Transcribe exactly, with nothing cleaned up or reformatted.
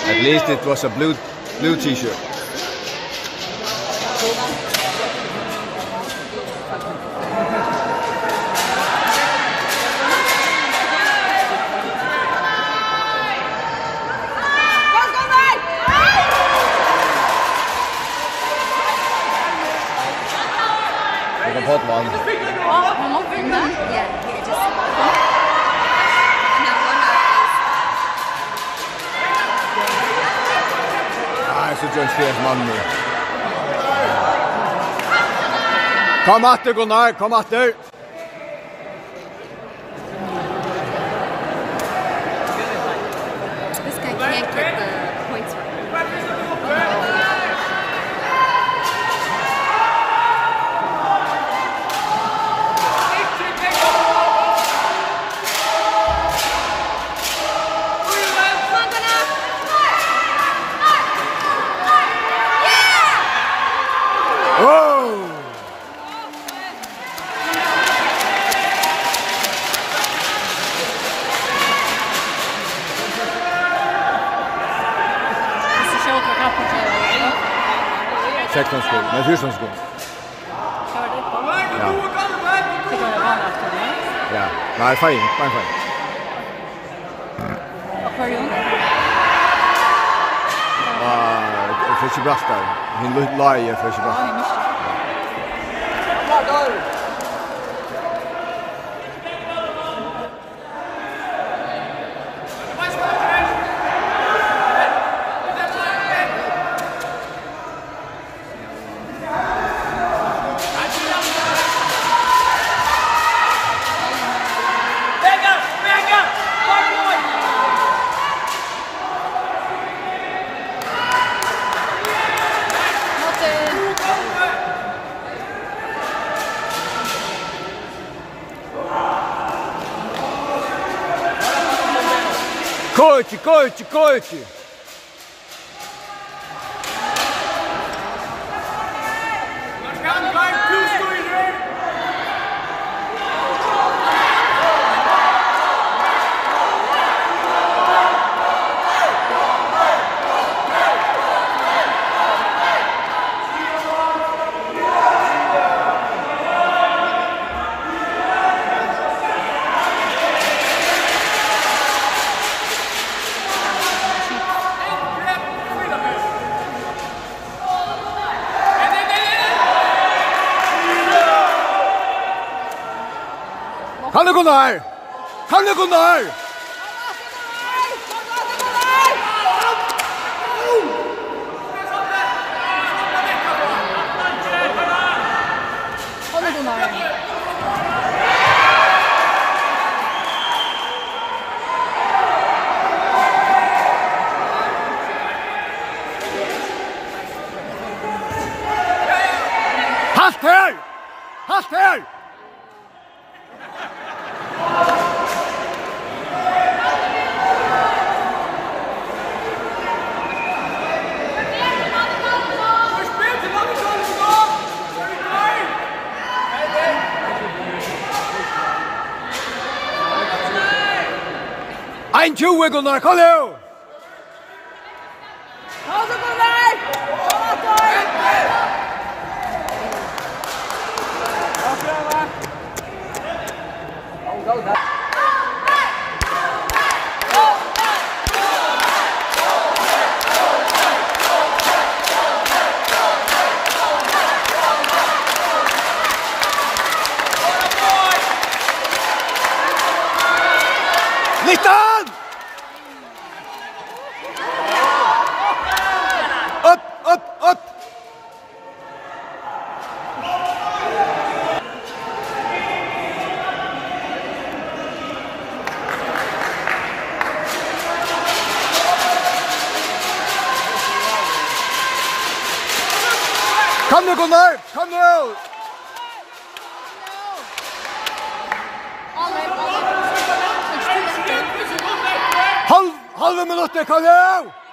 At least it was a blue blue t-shirt. Like a hot one. Oh, I'm not doing that. Yeah, yeah, just. Ah, så John Spears mann nu. Kom atter, Gunnar, kom atter. This guy can't get the points right. sexton skor, nej fjorton skor. Körde på. Ja. Det går det vanligt efter det. Ja, nej fine, fine fine. Vad kör du? Ah, för Gibraltar. Hin laie för Gibraltar. Corte, corte, corte! Kan det gå ner? Kan det gå ner? Kan det gå ner? Halt här! Halt här! Ein tjue, Gunnar, kom nu! Ja, så Gunnar! nitton! Upp, upp, upp! Kom nu Gunnar, kom nu! Halv, halva minutter, kom nu!